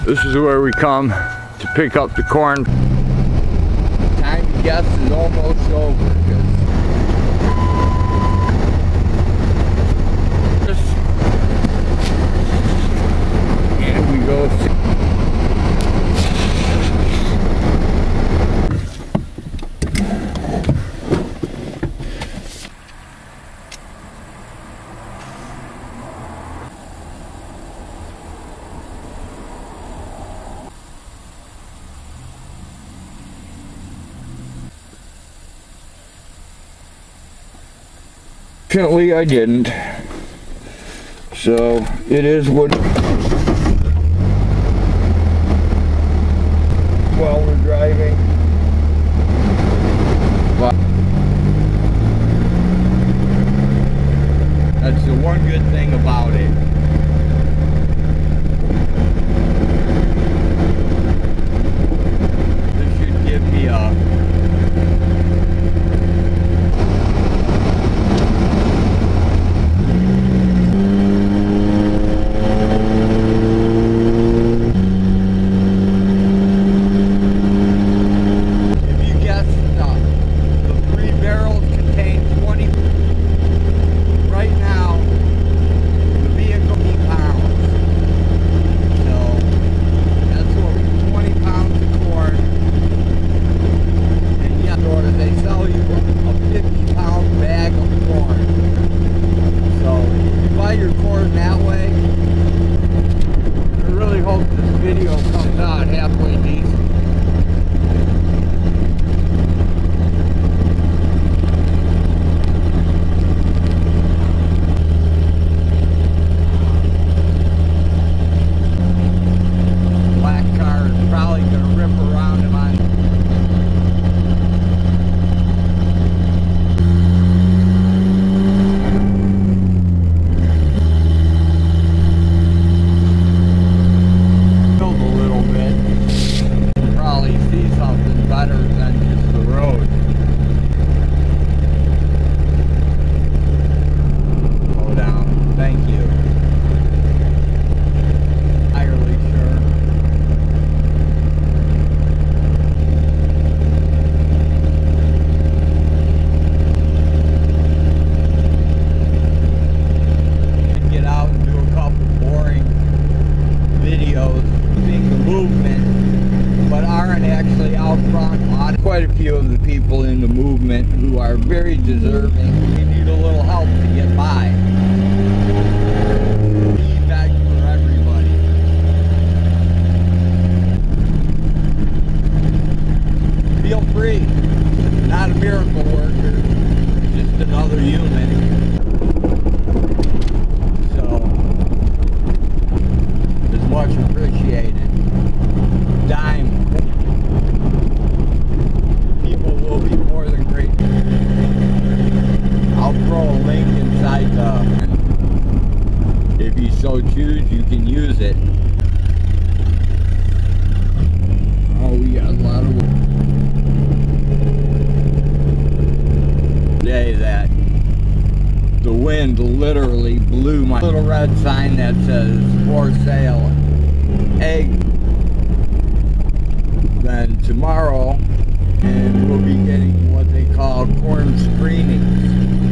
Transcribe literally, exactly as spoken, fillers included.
This is where we come to pick up the corn. Time to guess is almost over. And we go. Fortunately, I didn't. So it is what. While we're driving. But that's the one good thing about it. This should give me a video comes out halfway decent. Black car is probably going to rip around him on. Better than just the road. Slow down. Thank you. Entirely sure. Get out and do a couple boring videos seeing the movement, but aren't actually out front. Quite a few of the people in the movement who are very deserving. We need a little help to get by. Feedback for everybody. Feel free. Not a miracle worker, just another human. So, it's much appreciated. Dime. Will be more than great. I'll throw a link inside the, if you so choose, you can use it. Oh, we got a lot of day that the wind literally blew my little red sign that says for sale egg. Then tomorrow, and we'll be getting what they call corn screenings.